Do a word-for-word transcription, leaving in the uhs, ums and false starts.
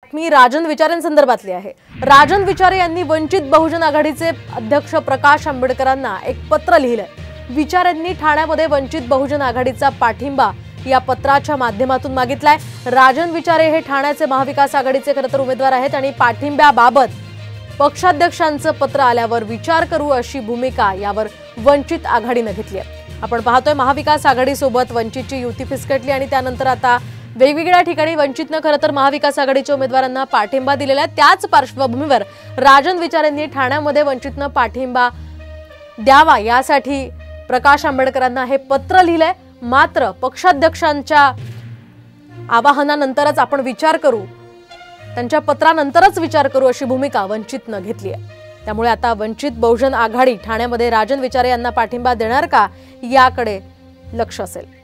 मी राजन विचारेंसंदर्भातली आहे। राजन विचारे यांनी वंचित बहुजन आघाडीचे अध्यक्ष प्रकाश आंबेडकरांना एक पत्र लिहिलंय। विचारेंनी ठाण्यामध्ये वंचित बहुजन आघाडीचा पाठिंबा या पत्राच्या माध्यमातून मागितलाय। राजन विचारे हे ठाण्याचे महाविकास आघाडीचे खरं तर उमेदवार आहेत आणि पाठिंब्याबाबत पक्षाध्यक्षांचं पत्र आल्यावर विचार करू अशी भूमिका यावर वंचित आघाडीने घेतली आहे। आपण पाहतोय महाविकास आघाडीसोबत वंचितची युती फिसकटली आणि त्यानंतर आता वेगवेगळ्या ठिकाणी वंचितने खरं तर महाविकास आघाडीच्या उमेदवारांना पाठिंबा दिलेला आहे। त्याच पार्श्वभूमीवर राजन विचारेंनी ठाण्यामध्ये वंचितने पाठिंबा द्यावा यासाठी प्रकाश आंबेडकरांना हे पत्र लिहिलंय। मात्र पक्षाध्यक्षांच्या आवाहनानंतरच आपण विचार करू, त्यांच्या पत्रानंतरच विचार करू अशी भूमिका वंचितने घेतली आहे। त्यामुळे आता वंचित बहुजन आघाडी ठाण्यामध्ये राजन विचारे यांना पाठिंबा देणार का याकडे लक्ष असेल।